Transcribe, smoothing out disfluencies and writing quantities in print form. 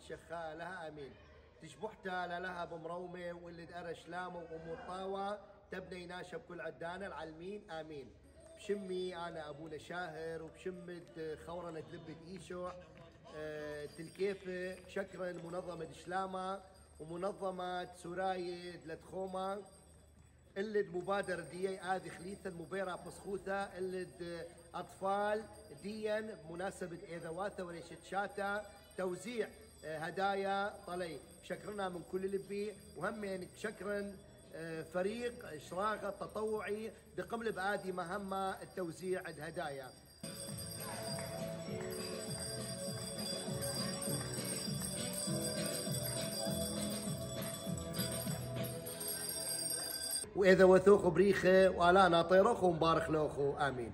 شخاء لها امين. تشبحتا لها بمرومه ولد ارش لامه وامور طاوه تبني ناشب كل عدانه العلمين امين. بشمي انا ابونا شاهر وبشمد خورنه لبه ايشوع تلكيفه شكرا منظمه دشلامه ومنظمه سوراي دلتخومه اللد مبادرة دي آذي خليثة المبيرة بسخوثة اللد أطفال ديا بمناسبة إذواثة وريشة شاتا توزيع هدايا طلي. شكرنا من كل لبي وهم شكرا فريق إشراقة تطوعي بقمل بآدي مهمة التوزيع الهدايا. وإذا وثوخ بريخه ولا ناطيرخ ومبارك لوخو آمين.